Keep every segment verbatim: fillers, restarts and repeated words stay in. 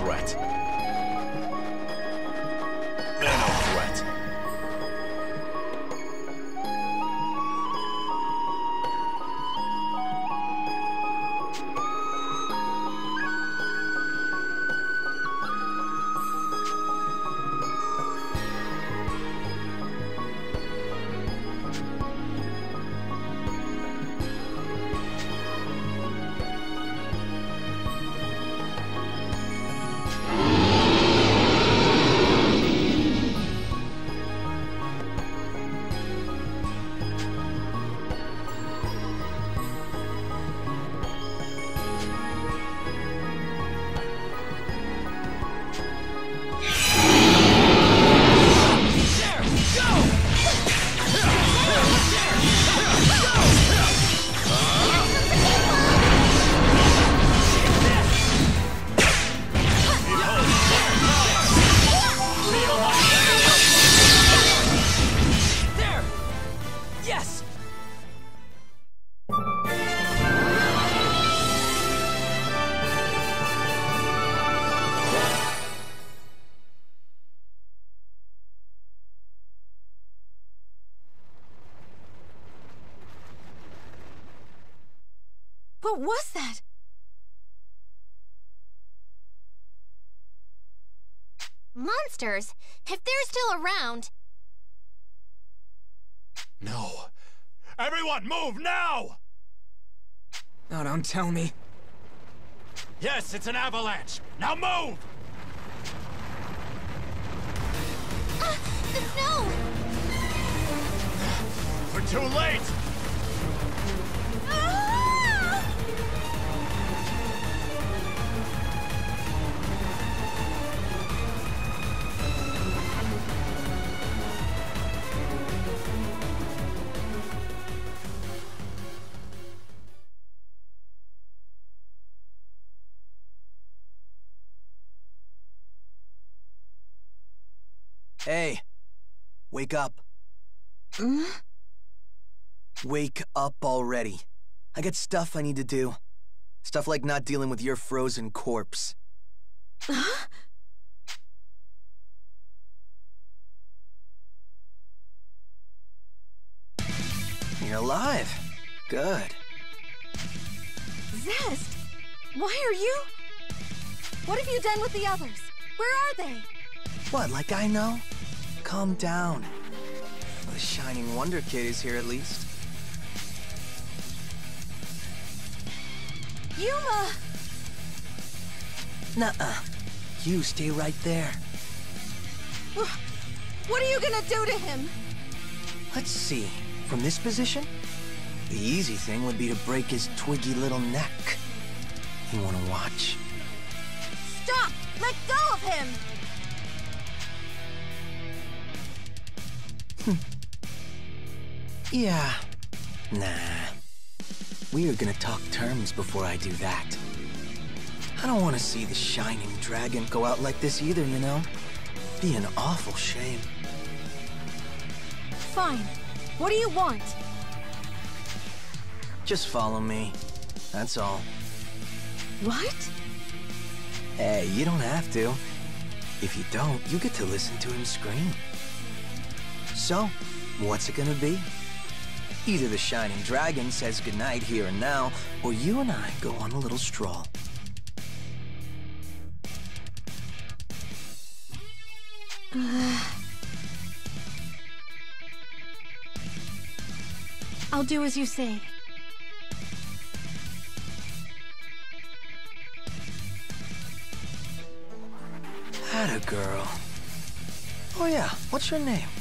threat. They're no threat. What was that? Monsters? If they're still around... No. Everyone, move now! Oh, don't tell me. Yes, it's an avalanche. Now move! Ah! The snow! We're too late! Ah! Hey, wake up. Hmm? Wake up already. I got stuff I need to do. Stuff like not dealing with your frozen corpse. Huh? You're alive. Good. Zest? Why are you... What have you done with the others? Where are they? What, like I know? Calm down. Well, the Shining Wonder Kid is here at least. Yuma! Nuh-uh. You stay right there. What are you gonna do to him? Let's see. From this position, the easy thing would be to break his twiggy little neck. You wanna watch? Stop! Let go of him! Yeah. Nah. We are gonna talk terms before I do that. I don't want to see the Shining Dragon go out like this either, you know? Be an awful shame. Fine. What do you want? Just follow me. That's all. What? Hey, you don't have to. If you don't, you get to listen to him scream. So, what's it gonna be? Either the Shining Dragon says goodnight here and now, or you and I go on a little stroll. I'll do as you say. Atta girl. Oh yeah, what's your name?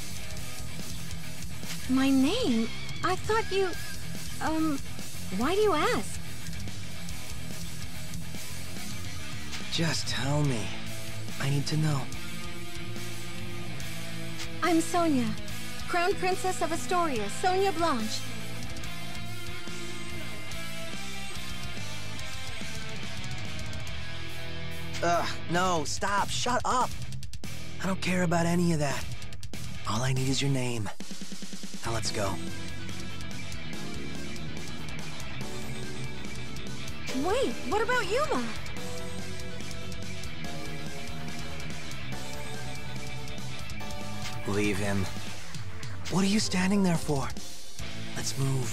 My name? I thought you... Um, why do you ask? Just tell me. I need to know. I'm Sonia, Crown Princess of Astoria, Sonia Blanche. Ugh, no, stop, shut up! I don't care about any of that. All I need is your name. Now let's go. Wait, what about Yuma? Leave him. What are you standing there for? Let's move.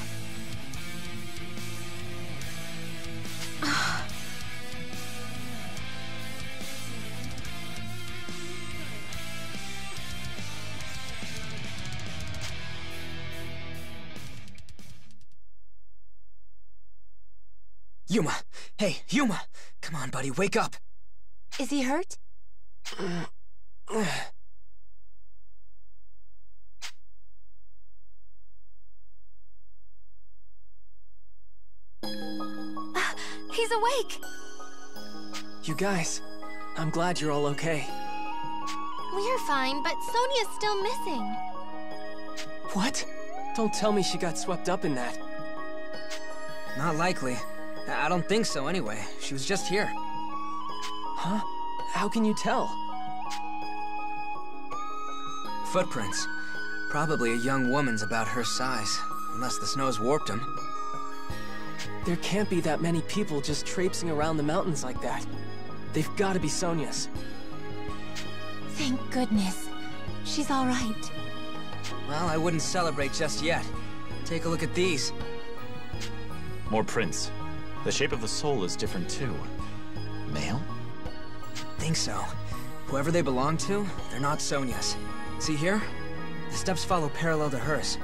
Yuma! Hey, Yuma! Come on, buddy, wake up! Is he hurt? He's awake! You guys, I'm glad you're all okay. We're fine, but Sonia's still missing. What? Don't tell me she got swept up in that. Not likely. I don't think so, anyway. She was just here. Huh? How can you tell? Footprints. Probably a young woman's about her size, unless the snow's warped them. There can't be that many people just traipsing around the mountains like that. They've got to be Sonia's. Thank goodness. She's all right. Well, I wouldn't celebrate just yet. Take a look at these. More prints. The shape of the soul is different too. Male? Think so. Whoever they belong to, they're not Sonia's. See here? The steps follow parallel to hers.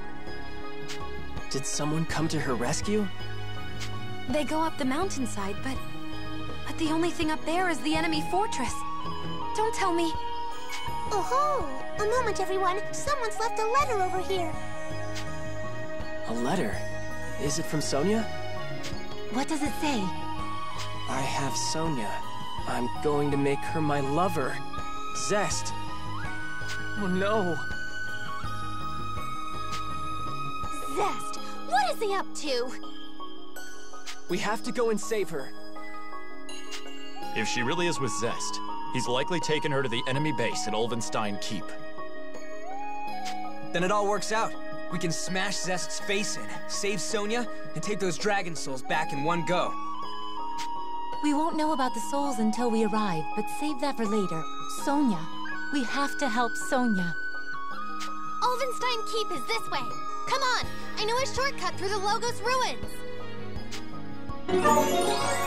Did someone come to her rescue? They go up the mountainside, but... But the only thing up there is the enemy fortress. Don't tell me... Oh-ho! A moment, everyone. Someone's left a letter over here. A letter? Is it from Sonia? What does it say? I have Sonia. I'm going to make her my lover. Zest. Oh no. Zest! What is he up to? We have to go and save her. If she really is with Zest, he's likely taken her to the enemy base at Ulvenstein Keep. Then it all works out. We can smash Zest's face in, save Sonia, and take those Dragon Souls back in one go. We won't know about the souls until we arrive, but save that for later. Sonia. We have to help Sonia. Ulvenstein Keep is this way. Come on! I know a shortcut through the Logos ruins!